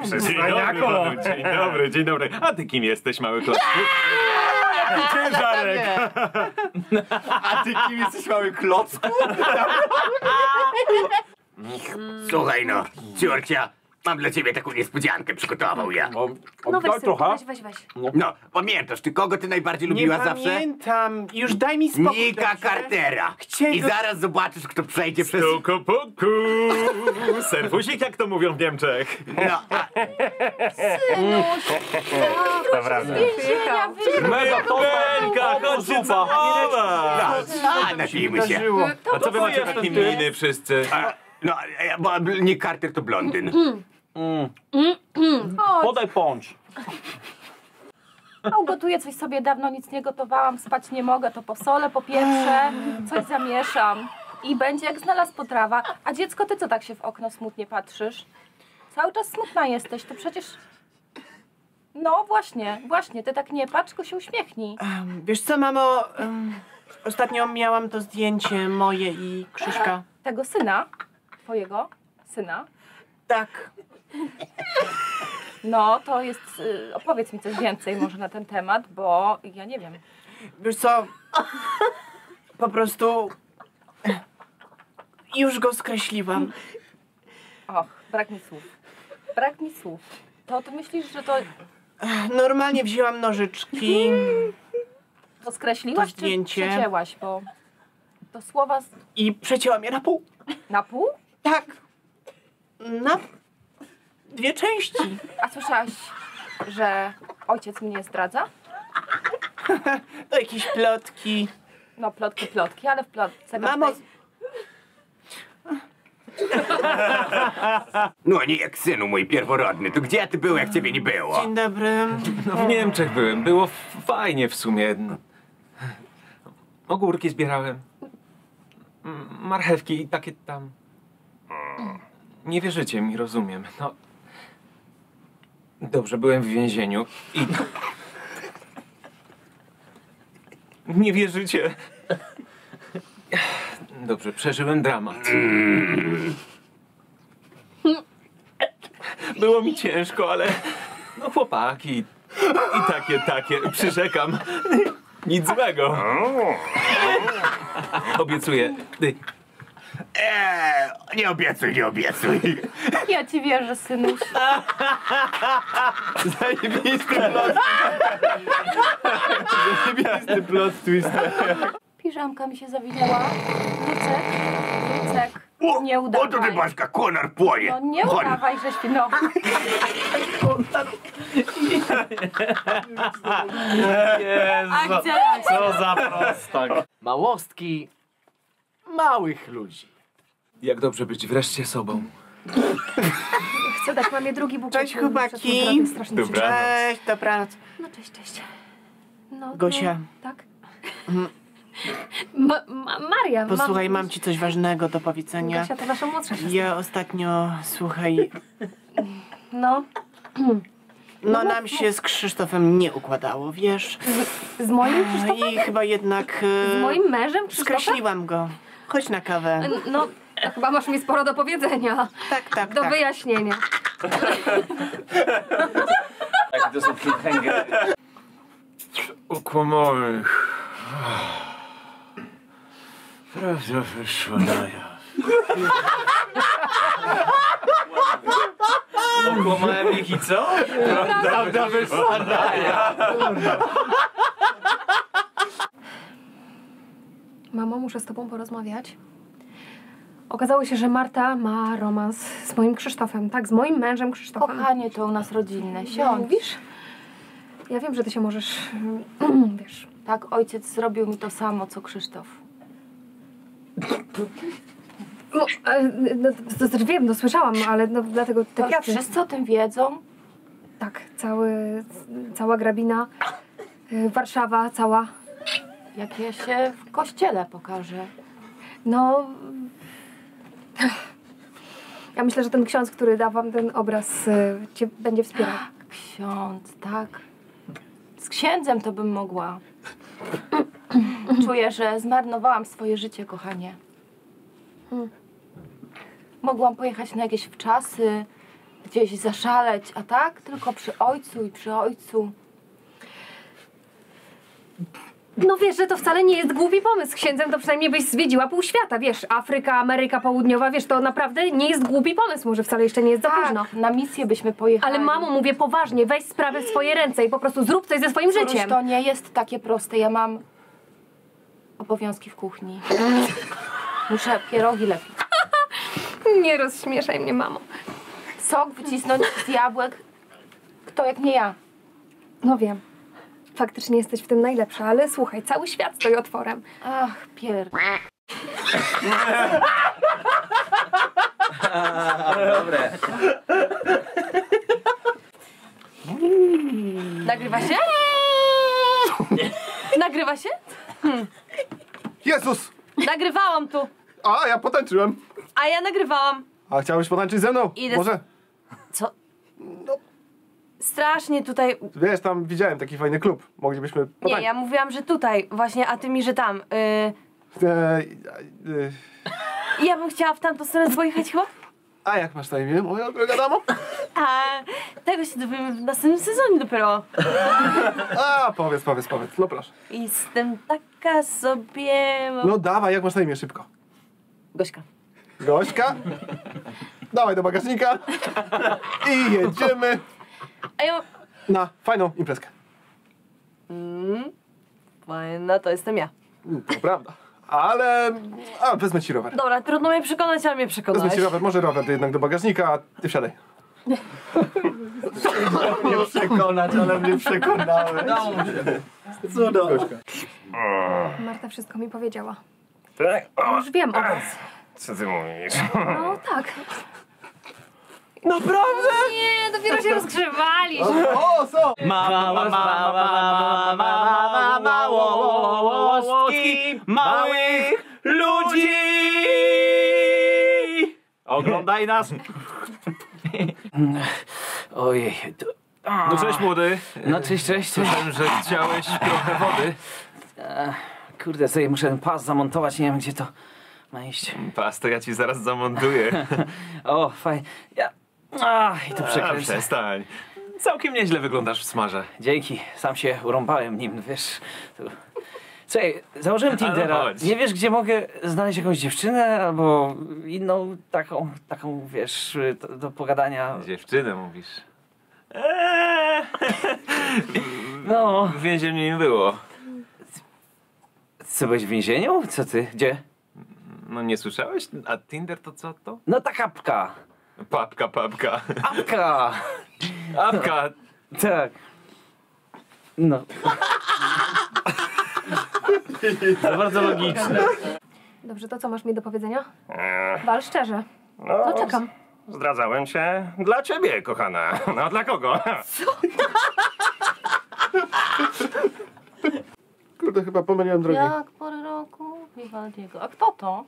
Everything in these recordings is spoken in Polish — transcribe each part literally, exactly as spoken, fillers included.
Dzień dobry, dzień dobry, dzień dobry. A ty kim jesteś, mały klocku? Ciężarek. A ty kim jesteś, mały klocku? Słuchaj no, ciurcia, mam dla ciebie taką niespodziankę, przygotował ja. No, No weź, daj trochę. weź, weź, weź. No, pamiętasz, ty kogo ty najbardziej lubiła Nie zawsze? pamiętam. Już daj mi spokój. Nika dobrze? Cartera. Chciałem I go- zaraz zobaczysz, kto przejdzie przez... Stuku puku. Serwusik, jak to mówią w Niemczech. No, a... To prawda. Więzienia, wy... Męka, chodź się całować. A, napijmy się. Zdarzyło. A co wy macie takie miny wszyscy? A, no, a, bo Nick Carter to blondyn. Podaj poncz. A ugotuję coś sobie, dawno nic nie gotowałam, spać nie mogę, to posolę, popieprzę, coś zamieszam. I będzie jak znalazł potrawa. A dziecko, ty co tak się w okno smutnie patrzysz? Cały czas smutna jesteś, to przecież... No właśnie, właśnie, ty tak nie patrz, tylko się uśmiechnij. Um, wiesz co, mamo? Um, ostatnio miałam to zdjęcie moje i Krzyśka. Tego syna, twojego syna, Tak. no to jest... Y, opowiedz mi coś więcej może na ten temat, bo ja nie wiem. Wiesz co? Po prostu... Już go skreśliłam. Och, brak mi słów. Brak mi słów. To ty myślisz, że to, Normalnie wzięłam nożyczki. to skreśliłaś, To zdjęcie. czy przecięłaś? Bo to słowa z... I przecięłam je na pół. na pół? Tak. Na dwie części. A słyszałaś, że ojciec mnie zdradza? To jakieś plotki. No plotki, plotki, ale w plotce... Mamo, No nie, jak synu mój pierworodny, to gdzie ty był, jak ciebie nie było? dzień dobry. No w Niemczech byłem, było f- fajnie w sumie. Ogórki zbierałem. M- Marchewki i takie tam. Nie wierzycie mi, rozumiem. No. Dobrze, byłem w więzieniu i... Nie wierzycie. Dobrze, przeżyłem dramat. Było mi ciężko, ale... No chłopaki i takie, takie, przyrzekam. Nic złego. Obiecuję. Ty, Eee, nie obiecuj, nie obiecuj. Ja ci wierzę, synuś. Zajebisty plot. Zajebisty plot twist. Piżamka mi się zawinęła. Lucek, Lucek, O, nie o to ty, udawaj. Baśka, konar płonie. No nie Chodź. udawaj, że śpi... No. Akcja, Co za prostak. Małostki małych ludzi. jak dobrze być wreszcie sobą. Chcę dać mamie drugi bukiet. Cześć, chłopaki. Przez mój strasznie Dobra. przyjemny. Cześć, dobranoc. No cześć, cześć. No, Gosia. No, tak? Ma, ma, Maria. Posłuchaj, mam ci coś ważnego do powiedzenia. Gosia to nasza młodsza siostra. Ja ostatnio, słuchaj, No, no nam się z Krzysztofem nie układało, wiesz? z moim Krzysztofem? I chyba jednak Z e, moim mężem Krzysztofem? skreśliłam go. Chodź na kawę. No, to chyba masz mi sporo do powiedzenia. Tak, tak, Do tak. wyjaśnienia. Taki to są cliffhangery. Ukłamałem. Prawda wyszła na jaw. Okłamałem ich i co? Prawda wyszła na jaw. Mamo, muszę z tobą porozmawiać. Okazało się, że Marta ma romans z moim Krzysztofem, tak? Z moim mężem Krzysztofem. Kochanie, to u nas rodzinne. Nie Siądź. mówisz? Ja wiem, że ty się możesz... wiesz... Tak, ojciec zrobił mi to samo, co Krzysztof. No, e, no, to znaczy wiem, no słyszałam, ale no, dlatego te To kwiaty. wszyscy o tym wiedzą? Tak, cały, cała grabina, y, Warszawa cała. Jak ja się w kościele pokażę. No... Ja myślę, że ten ksiądz, który da wam ten obraz, y, cię będzie wspierał. Ksiądz, tak. Z księdzem to bym mogła. Czuję, że zmarnowałam swoje życie, kochanie. Mogłam pojechać na jakieś wczasy, gdzieś zaszaleć, a tak tylko przy ojcu i przy ojcu. No wiesz, że to wcale nie jest głupi pomysł. Księdzem to przynajmniej byś zwiedziła pół świata, wiesz, Afryka, Ameryka Południowa, wiesz, to naprawdę nie jest głupi pomysł, może wcale jeszcze nie jest za późno. Tak, na misję byśmy pojechali. Ale mamo, mówię poważnie, weź sprawę w swoje ręce i po prostu zrób coś ze swoim Córuś, życiem. to nie jest takie proste, ja mam obowiązki w kuchni. Muszę pierogi lepić. Nie rozśmieszaj mnie, mamo. Sok wycisnąć z jabłek. Kto jak nie ja? No wiem, faktycznie jesteś w tym najlepsza, ale słuchaj, cały świat stoi otworem. Ach, pier... Dobre. Nagrywa się? Nagrywa się? Jezus! Nagrywałam tu, A, ja potańczyłem. a ja nagrywałam. A chciałeś potańczyć ze mną? Idę. Może? Co? Strasznie tutaj... Wiesz, tam widziałem taki fajny klub. Moglibyśmy Nie, potańczyć. ja mówiłam, że tutaj właśnie, a ty mi, że tam. Yy, E, e, ja bym chciała w tamtą stronę pojechać chyba. a jak masz na imię, moja droga damo? A tego się dowiemy w następnym sezonie dopiero. A, powiedz, powiedz, powiedz. No proszę. Jestem taka sobie... No dawaj, jak masz na imię, szybko. Gośka. Gośka. Dawaj do bagażnika. I jedziemy A ja... na fajną imprezkę. Mm, fajna, to jestem ja. To prawda. Ale... A, wezmę ci rower. Dobra, trudno mnie przekonać, ale mnie Wezmę przekonałeś. ci rower. Może rower to jednak do bagażnika, a ty wsiadaj. Nie przekonać, ale mnie przekonałeś. Cudo. Marta wszystko mi powiedziała. Tak? Już wiem o was. Co ty mówisz? No tak. Naprawdę? Nie, dopiero się rozgrzewali. O, co? Mała, mała, mała, mała, małostki małych ludzi! Oglądaj nas! Ojej, to... No cześć młody. No cześć, cześć. Słyszałem, że chciałeś trochę wody. E, Kurde, sobie muszę ten pas zamontować, nie wiem gdzie to ma iść. Pas, to ja ci zaraz zamontuję. O, fajnie. Ja... Ach, i to A, przekręcę. przestań. Całkiem nieźle wyglądasz w smarze. Dzięki, sam się urąbałem nim, wiesz. To... Słuchaj, założyłem Ale Tindera. chodź. Nie wiesz, gdzie mogę znaleźć jakąś dziewczynę albo inną taką, taką, wiesz, do, do pogadania. Dziewczynę mówisz. Eee, No, w więzieniu nie było. co, byłeś w więzieniu? Co ty, gdzie? No nie słyszałeś? A Tinder to co to? No ta apka. Papka, papka. Apka! Apka. Tak. No. To bardzo logiczne. Dobrze, to co masz mi do powiedzenia? Eee, Wal szczerze. No, No czekam. Zdradzałem się dla ciebie, kochana. No dla kogo? Kurde, chyba pomyliłem drogi. Jak pory roku Vivaldiego. A kto to?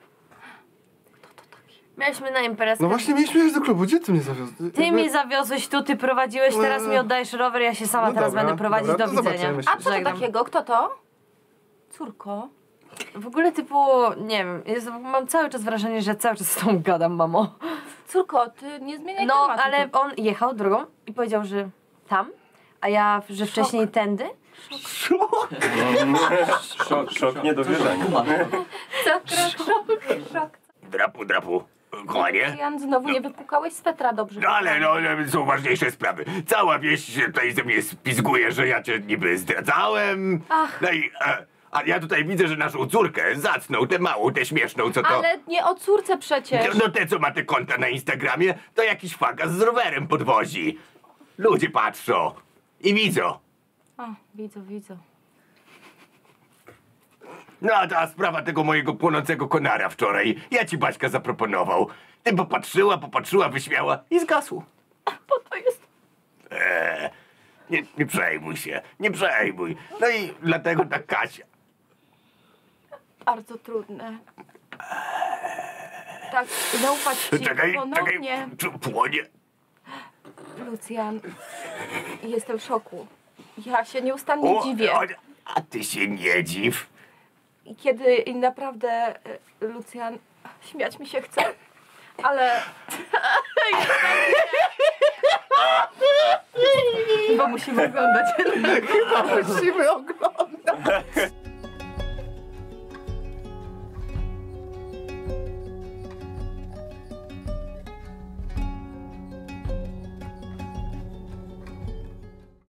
Mieliśmy na imprezkę. No właśnie mieliśmy jechać do klubu. Gdzie ty mnie zawiozłeś? Ty mnie zawiozłeś tu, ty prowadziłeś, teraz mi oddajesz rower, ja się sama No teraz dobra, będę prowadzić. dobra, do to widzenia. zobaczymy się. A co to Żegnam. takiego? Kto to? Córko. W ogóle typu, nie wiem, jest, mam cały czas wrażenie, że cały czas z tą gadam, mamo. Córko, ty nie zmieniaj No, tematu. ale on jechał drogą i powiedział, że tam, a ja, że wcześniej tędy. Szok, szok, nie do wierzenia. Drapu, drapu. Kochanie? Jan, znowu nie wypukałeś swetra dobrze. No ale no, ale są ważniejsze sprawy. Cała wieś się tutaj ze mnie spizguje, że ja cię niby zdradzałem. Ach. No i... A, a ja tutaj widzę, że naszą córkę zacnął, tę małą, tę śmieszną, co to... Ale nie o córce przecież. No, no te, co ma te konta na Instagramie, to jakiś fagas z rowerem podwozi. Ludzie patrzą i widzą. O, widzę, widzę. No a ta sprawa tego mojego płonącego konara wczoraj. Ja ci Baśka zaproponował. Ty popatrzyła, popatrzyła, wyśmiała i zgasło. Bo to jest... Eee, nie, nie przejmuj się, nie przejmuj. No i dlatego ta Kasia. bardzo trudne. Tak, zaufać ci Czekaj, ponownie. czekaj, płonie. Lucjan, jestem w szoku. Ja się nieustannie O, dziwię. o, a ty się nie dziw. I kiedy naprawdę, e, Lucjan, śmiać mi się chce, ale Chyba musimy oglądać. Musimy oglądać.